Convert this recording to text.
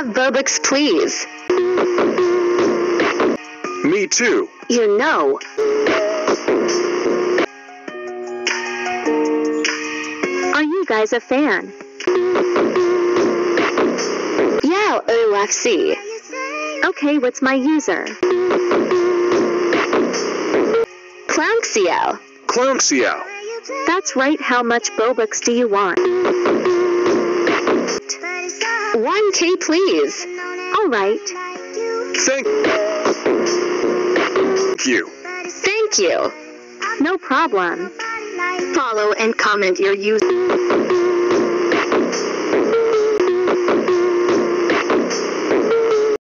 have Bobux, please. Me too. You know. Are you guys a fan? Yeah, OFC. Okay, what's my user? ClownXiao. ClownXiao. That's right, how much Bobux do you want? 1K, please. Alright. Thank you. Thank you. No problem. Follow and comment your user.